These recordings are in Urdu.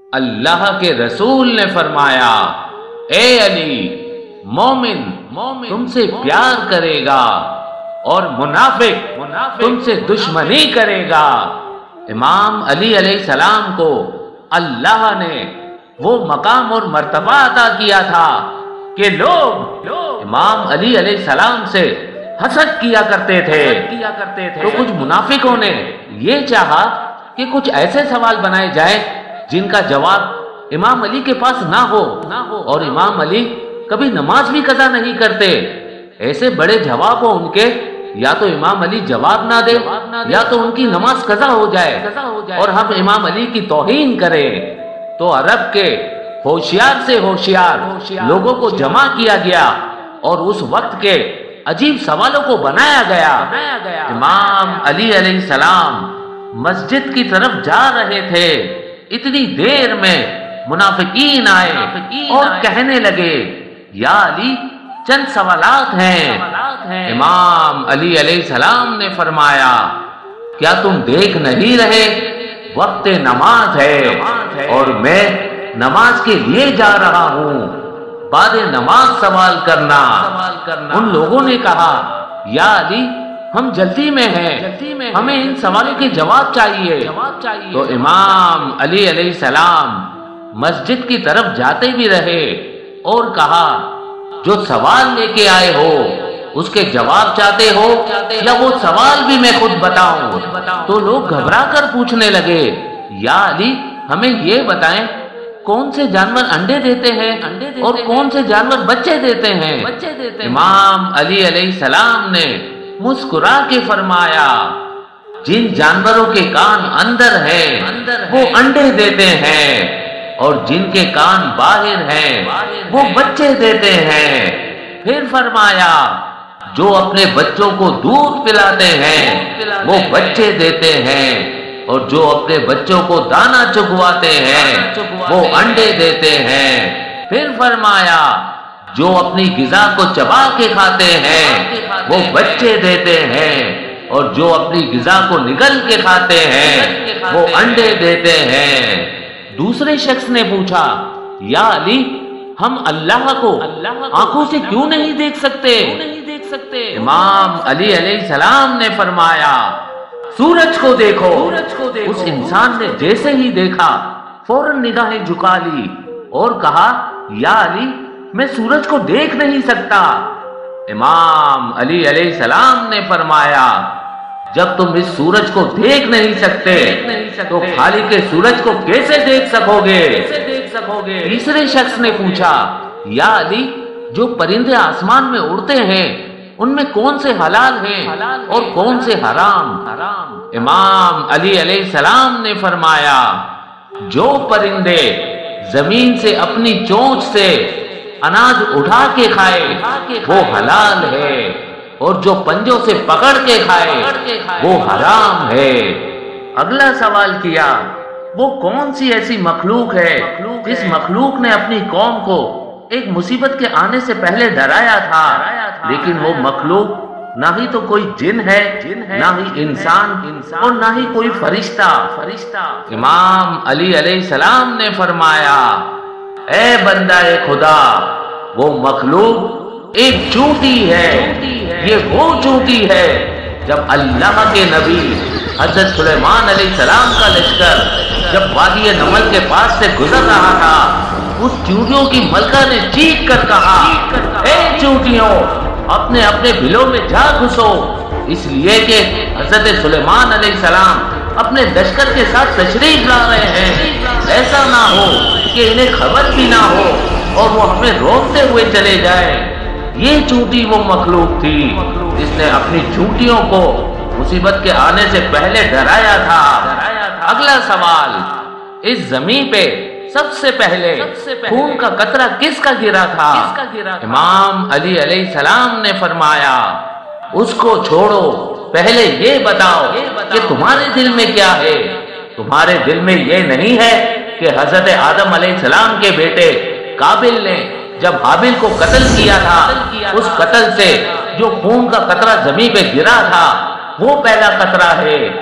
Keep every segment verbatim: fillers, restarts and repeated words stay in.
اللہ کے رسول نے فرمایا، اے علی، مومن مومن تم سے پیار کرے گا اور منافق تم سے دشمنی کرے گا۔ امام علی علیہ السلام کو اللہ نے وہ مقام اور مرتبہ عطا کیا تھا کہ لوگ امام علی علیہ السلام سے حسد کیا کرتے تھے تو کچھ منافقوں نے یہ چاہا کہ کچھ ایسے سوال بنائے جائیں جن کا جواب امام علی کے پاس نہ ہو اور امام علی کبھی نماز بھی قضا نہیں کرتے۔ ایسے بڑے جواب ہو ان کے، یا تو امام علی جواب نہ دے یا تو ان کی نماز قضا ہو جائے اور ہم امام علی کی توہین کریں۔ تو عرب کے ہوشیار سے ہوشیار لوگوں کو جمع کیا گیا اور اس وقت کے عجیب سوالوں کو بنایا گیا۔ امام علی علیہ السلام مسجد کی طرف جا رہے تھے، اتنی دیر میں منافقین آئے اور کہنے لگے، یا علی چند سوالات ہیں۔ امام علی علیہ السلام نے فرمایا، کیا تم دیکھ نہیں رہے وقت نماز ہے اور میں نماز کے لیے جا رہا ہوں، بعد نماز سوال کرنا۔ ان لوگوں نے کہا، یا علی ہم جلدی میں ہیں، ہمیں ان سوالوں کے جواب چاہیے۔ تو امام علی علیہ السلام مسجد کی طرف جاتے بھی رہے اور کہا، جو سوال لے کے آئے ہو اس کے جواب چاہتے ہو یا وہ سوال بھی میں خود بتاؤں؟ تو لوگ گھبرا کر پوچھنے لگے، یا علی ہمیں یہ بتائیں کون سے جانور انڈے دیتے ہیں اور کون سے جانور بچے دیتے ہیں؟ امام علی علیہ السلام نے مسکرا کے فرمایا، جن جانوروں کے کان اندر ہیں وہ انڈے دیتے ہیں اور جن کے کان باہر ہیں وہ بچے دیتے ہیں۔ پھر فرمایا، جو اپنے بچوں کو دودھ پلاتے ہیں وہ بچے دیتے ہیں اور جو اپنے بچوں کو دانا چگواتے ہیں وہ انڈے دیتے ہیں۔ پھر فرمایا، جو اپنی غذا کو چبا کے کھاتے ہیں وہ بچے دیتے ہیں اور جو اپنی غذا کو نگل کے کھاتے ہیں وہ انڈے دیتے ہیں۔ دوسرے شخص نے پوچھا، یا علی ہم اللہ کو آنکھوں سے کیوں نہیں دیکھ سکتے؟ امام علی علیہ السلام نے فرمایا، سورج کو دیکھو۔ اس انسان نے جیسے ہی دیکھا فوراً نگاہیں جھکا لی اور کہا، یا علی میں سورج کو دیکھ نہیں سکتا۔ امام علی علیہ السلام نے فرمایا، جب تم اس سورج کو دیکھ نہیں سکتے تو خالق سورج کو کیسے دیکھ سکو گے؟ تیسرے شخص نے پوچھا، یا علی جو پرندے آسمان میں اڑتے ہیں ان میں کون سے حلال ہیں اور کون سے حرام؟ امام علی علیہ السلام نے فرمایا، جو پرندے زمین سے اپنی چونچ سے اناج اٹھا کے کھائے وہ حلال ہے اور جو پنجوں سے پکڑ کے کھائے وہ حرام ہے۔ اگلا سوال کیا، وہ کون سی ایسی مخلوق ہے جس مخلوق نے اپنی قوم کو ایک مصیبت کے آنے سے پہلے ڈرایا تھا، لیکن وہ مخلوق نہ ہی تو کوئی جن ہے نہ ہی انسان اور نہ ہی کوئی فرشتہ۔ امام علی علیہ السلام نے فرمایا، اے بندہ خدا، وہ مخلوق ایک چونٹی ہے، یہ وہ چونٹی ہے جب اللہ کے نبی حضرت سلیمان علیہ السلام کا لشکر جب وادی نمل کے پاس سے گزر رہا تھا، اس چونٹیوں کی ملکہ نے چیخ کر کہا، اے چونٹیوں اپنے اپنے بلوں میں جا گھسو، اس لیے کہ حضرت سلیمان علیہ السلام اپنے لشکر کے ساتھ تشریف لا رہے ہیں، ایسا نہ ہو کہ انہیں خبر بھی نہ ہو اور وہ ہمیں روکتے ہوئے چلے جائیں۔ یہ چونٹی وہ مخلوق تھی جس نے اپنی چونٹیوں کو مصیبت کے آنے سے پہلے ڈرایا تھا۔ اگلا سوال، اس زمین پہ سب سے پہلے خون کا قطرہ کس کا گرا تھا؟ امام علی علیہ السلام نے فرمایا، اس کو چھوڑو، پہلے یہ بتاؤ کہ تمہارے دل میں کیا ہے؟ تمہارے دل میں یہ نہیں ہے کہ حضرت آدم علیہ السلام کے بیٹے قابل نے جب حابل کو قتل کیا تھا، اس قتل سے جو خون کا قطرہ زمین پہ گرا تھا وہ پہلا قطرہ ہے؟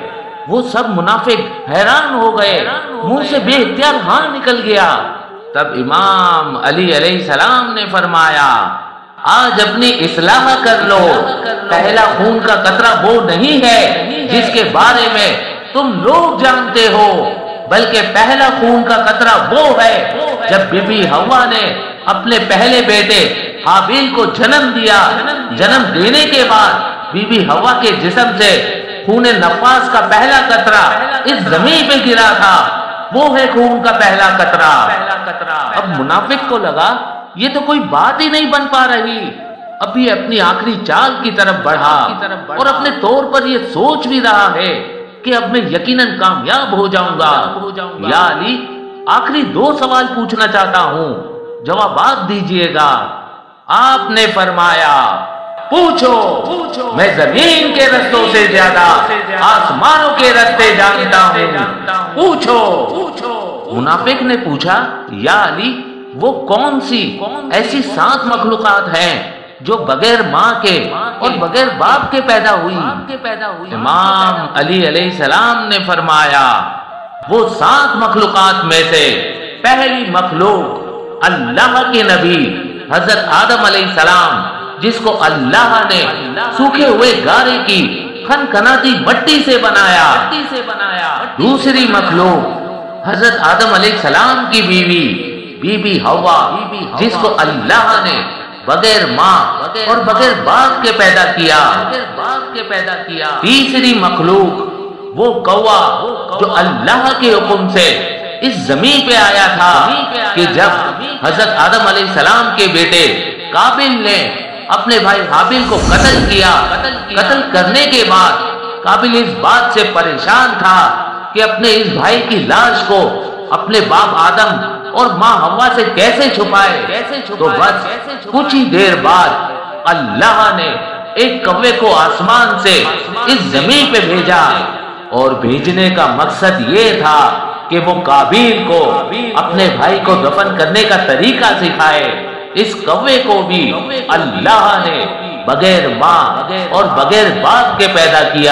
وہ سب منافق حیران ہو گئے، منہ سے بے اختیار ہاں نکل گیا۔ تب امام علی علیہ السلام نے فرمایا آج اپنی اصلاح کر لو، پہلا خون کا قطرہ وہ نہیں ہے جس کے بارے میں تم لوگ جانتے ہو، بلکہ پہلا خون کا قطرہ وہ ہے جب بی بی حوا نے اپنے پہلے بیٹے حابیل کو جنم دیا، جنم دینے کے بعد بی بی حوا کے جسم سے خون نفاس کا پہلا قطرہ اس زمین پہ گرا تھا، وہ ہے خون کا پہلا قطرہ۔ اب منافق کو لگا یہ تو کوئی بات ہی نہیں بن پا رہی، اب یہ اپنی آخری چال کی طرف بڑھا اور اپنے طور پر یہ سوچ بھی رہا ہے کہ اب میں یقیناً کامیاب ہو جاؤں گا۔ یا علی آخری دو سوال پوچھنا چاہتا ہوں، جوابات دیجئے گا۔ آپ نے فرمایا پوچھو، میں زمین کے رستوں سے زیادہ آسمانوں کے رستے جانتا ہوں، پوچھو۔ منافق نے پوچھا یا علی وہ کون سی ایسی سات مخلوقات ہیں جو بغیر ماں کے اور بغیر باپ کے پیدا ہوئی؟ امام علی علیہ السلام نے فرمایا وہ سات مخلوقات میں سے پہلی مخلوق اللہ کے نبی حضرت آدم علیہ السلام، جس کو اللہ نے سوکھے ہوئے گارے کی کھنکھناتی مٹی سے بنایا۔ دوسری مخلوق حضرت آدم علیہ السلام کی بیوی بی بی حوا، جس کو اللہ نے بغیر ماں اور بغیر باپ کے پیدا کیا۔ تیسری مخلوق وہ کوا جو اللہ کے حکم سے اس زمین پہ آیا تھا کہ جب حضرت آدم علیہ السلام کے بیٹے قابل نے اپنے بھائی حابیل کو قتل کیا، قتل کرنے کے بعد قابل اس بات سے پریشان تھا کہ اپنے اس بھائی کی لاش کو اپنے باپ آدم اور ماں حوا سے کیسے چھپائے، تو بس کچھ ہی دیر بعد اللہ نے ایک کوے کو آسمان سے اس زمین پہ بھیجا، اور بھیجنے کا مقصد یہ تھا کہ وہ قابیل کو اپنے بھائی کو دفن کرنے کا طریقہ سکھائے۔ اس کوے کو بھی اللہ نے بغیر ماں اور بغیر باپ کے پیدا کیا۔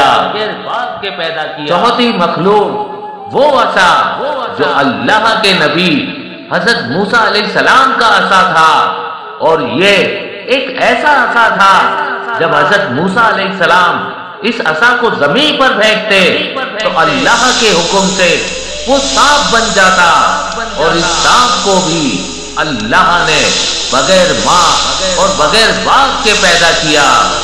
چوتھی مخلوق وہ عصا جو اللہ کے نبی حضرت موسیٰ علیہ السلام کا عصا تھا، اور یہ ایک ایسا عصا تھا جب حضرت موسیٰ علیہ السلام اس عصا کو زمین پر پھینکتے تو اللہ کے حکم سے وہ سانپ بن جاتا، اور اس سانپ کو بھی اللہ نے بغیر ماں اور بغیر باپ کے پیدا کیا۔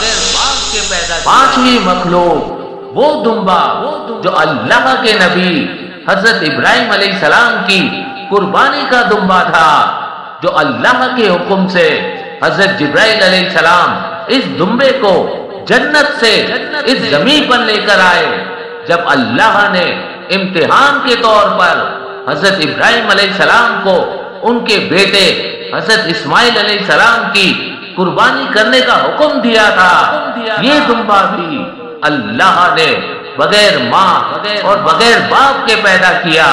پانچویں مخلوق وہ دمبا جو اللہ کے نبی حضرت ابراہیم علیہ السلام کی قربانی کا دمبا تھا، جو اللہ کے حکم سے حضرت جبرائیل علیہ السلام اس دمبے کو جنت سے اس زمین پر لے کر آئے۔ جب اللہ نے امتحان کے طور پر حضرت ابراہیم علیہ السلام کو ان کے بیٹے حضرت اسماعیل علیہ السلام کی قربانی کرنے کا حکم دیا تھا، یہ دمبا بھی اللہ نے بغیر ماں اور بغیر باپ کے پیدا کیا۔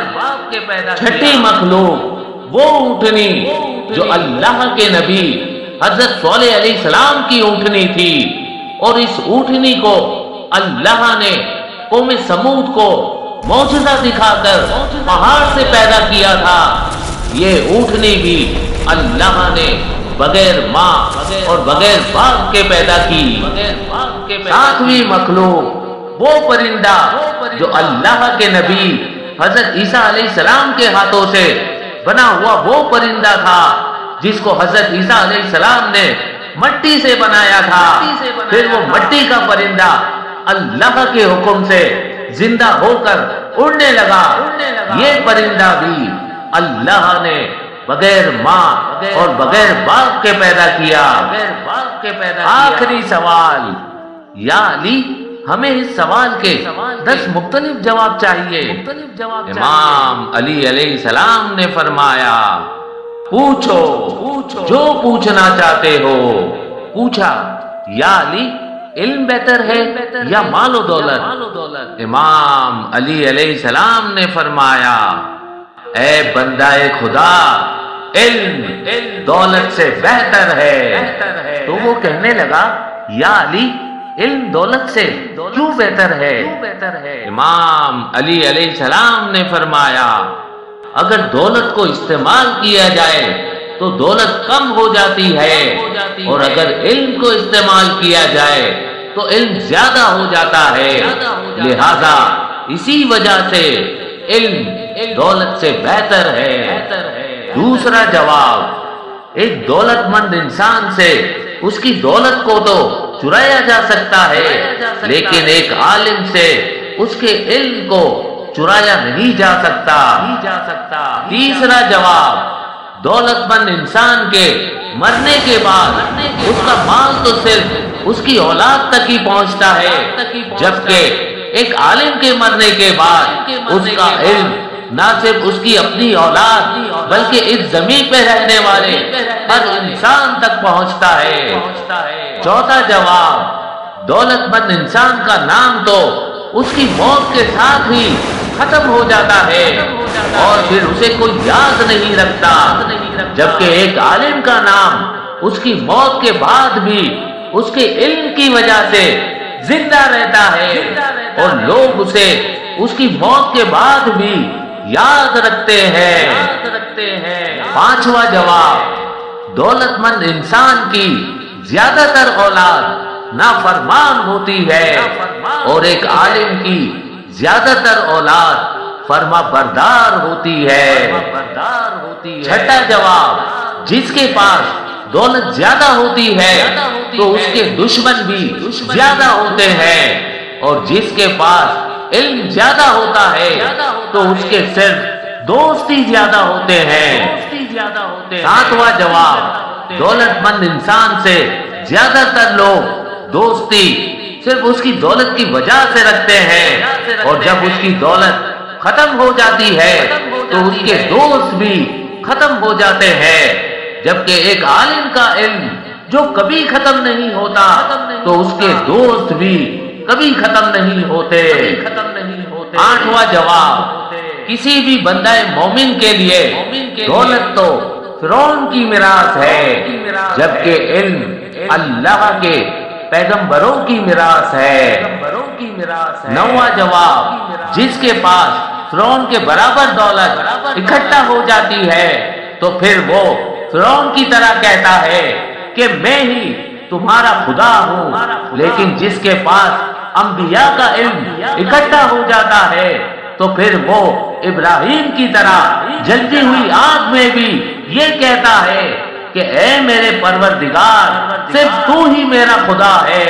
چھٹی مخلوق وہ اونٹنی جو اللہ کے نبی حضرت صالح علیہ السلام کی اونٹنی تھی، اور اس اونٹنی کو اللہ نے قوم سمود کو معجزہ دکھا کر پہاڑ سے پیدا کیا تھا۔ یہ اونٹنی بھی اللہ نے بغیر ماں اور بغیر باپ کے پیدا کی۔ ساتویں مخلوق وہ پرندہ جو اللہ کے نبی حضرت عیسیٰ علیہ السلام کے ہاتھوں سے بنا ہوا وہ پرندہ تھا، جس کو حضرت عیسیٰ علیہ السلام نے مٹی سے بنایا تھا۔ پھر وہ مٹی کا پرندہ اللہ کے حکم سے زندہ ہو کر اڑنے لگا۔ یہ پرندہ بھی اللہ نے بغیر ماں اور بغیر باپ کے پیدا کیا۔ آخری سوال، یا علی ہمیں اس سوال کے دس مختلف جواب چاہیے۔ امام علی علیہ السلام نے فرمایا پوچھو جو پوچھنا چاہتے ہو۔ پوچھا یا علی علم بہتر ہے یا مال و دولت؟ امام علی علیہ السلام نے فرمایا اے بندہ خدا، علم دولت سے بہتر ہے۔ تو وہ کہنے لگا یا علی علم دولت سے کیوں بہتر ہے؟ امام علی علیہ السلام نے فرمایا اگر دولت کو استعمال کیا جائے تو دولت کم ہو جاتی ہے، اور اگر علم کو استعمال کیا جائے تو علم زیادہ ہو جاتا ہے۔ لہذا اسی وجہ سے علم دولت سے بہتر ہے۔ دوسرا جواب، ایک دولت مند انسان سے اس کی دولت کو تو چرایا جا سکتا ہے، لیکن ایک عالم سے اس کے علم کو چرایا نہیں جا سکتا۔ تیسرا جواب، دولت مند انسان کے مرنے کے بعد اس کا مال تو صرف اس کی اولاد تک ہی پہنچتا ہے، جبکہ ایک عالم کے مرنے کے بعد اس کا علم نہ صرف اس کی اپنی اولاد بلکہ اس زمین پہ رہنے والے ہر انسان تک پہنچتا ہے۔ چوتھا جواب، دولت مند انسان کا نام تو اس کی موت کے ساتھ ہی ختم ہو جاتا ہے اور پھر اسے کوئی یاد نہیں رکھتا، جبکہ ایک عالم کا نام اس کی موت کے بعد بھی اس کے علم کی وجہ سے زندہ رہتا ہے اور لوگ اسے اس کی موت کے بعد بھی یاد رکھتے ہیں۔ پانچواں جواب، دولت مند انسان کی زیادہ تر اولاد نافرمان ہوتی ہے اور ایک عالم کی زیادہ تر اولاد فرما بردار ہوتی ہے۔ چھٹا جواب، جس کے پاس دولت زیادہ ہوتی ہے تو اس کے دشمن بھی زیادہ ہوتے ہیں، اور جس کے پاس علم زیادہ ہوتا ہے تو اس کے صرف دوست ہی زیادہ ہوتے ہیں۔ ساتواں جواب، دولت مند انسان سے زیادہ تر لوگ دوستی صرف اس کی دولت کی وجہ سے رکھتے ہیں، اور جب اس کی دولت ختم ہو جاتی ہے تو اس کے دوست بھی ختم ہو جاتے ہیں، جبکہ ایک عالم کا علم جو کبھی ختم نہیں ہوتا تو اس کے دوست بھی کبھی ختم نہیں ہوتے۔ آٹھواں جواب، کسی بھی بندہ مومن کے لیے دولت تو فرعون کی میراث ہے، جبکہ علم اللہ کے پیغمبروں کی میراث ہے۔ نواں جواب، جس کے پاس فرعون کے برابر دولت اکٹھا ہو جاتی ہے تو پھر وہ فرعون کی طرح کہتا ہے کہ میں ہی تمہارا خدا ہوں، لیکن جس کے پاس انبیاء کا علم اکٹھا ہو جاتا ہے تو پھر وہ ابراہیم کی طرح جلتی ہوئی آگ میں بھی یہ کہتا ہے کہ اے میرے پروردگار، صرف تو ہی میرا خدا ہے۔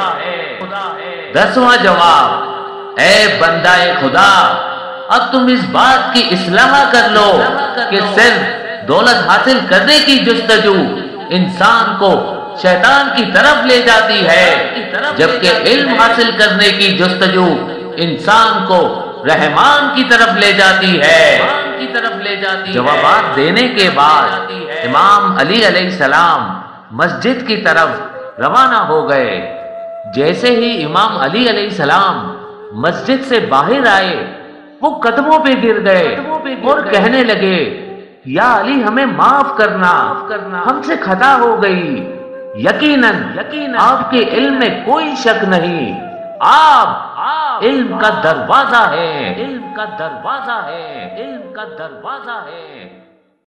دسواں جواب، اے بندہ خدا، اب تم اس بات کی اصلاح کر لو کہ صرف دولت حاصل کرنے کی جستجو انسان کو شیطان کی طرف لے جاتی ہے، جبکہ علم حاصل کرنے کی جستجو انسان کو رحمان کی طرف لے جاتی ہے۔ جوابات دینے کے بعد امام علی علیہ السلام مسجد کی طرف روانہ ہو گئے۔ جیسے ہی امام علی علیہ السلام مسجد سے باہر آئے وہ قدموں پہ گر گئے اور کہنے لگے، یا علی ہمیں معاف کرنا، ہم سے خطا ہو گئی۔ یقیناً آپ کے علم میں کوئی شک نہیں، آپ علم کا دروازہ ہے، علم کا دروازہ ہے، علم کا دروازہ ہے۔